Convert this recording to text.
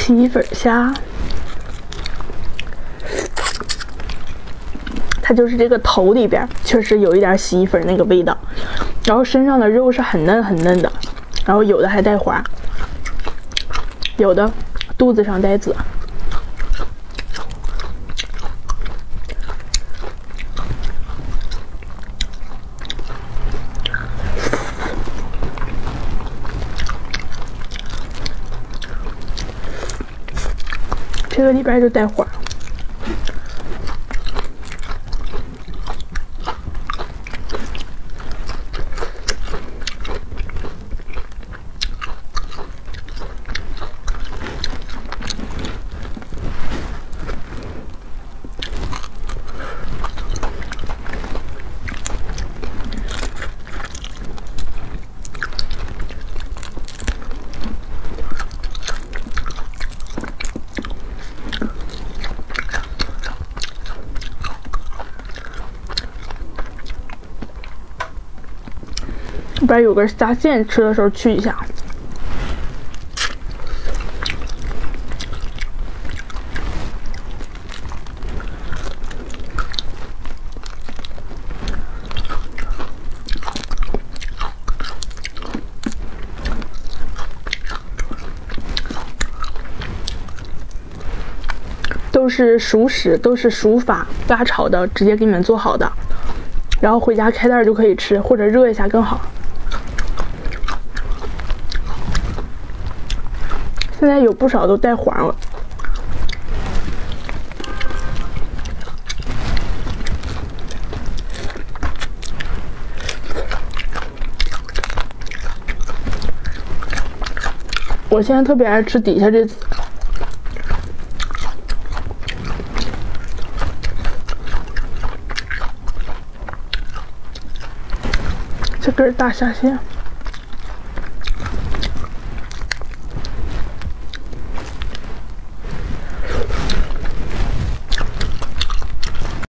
洗衣粉虾，它就是这个头里边确实有一点洗衣粉那个味道，然后身上的肉是很嫩很嫩的，然后有的还带花，有的肚子上带籽。这个里边就带花，里边有根虾线，吃的时候去一下。都是熟食，都是熟法辣炒的，直接给你们做好的，然后回家开袋就可以吃，或者热一下更好。现在有不少都带黄了。我现在特别爱吃底下这籽，这根大虾线。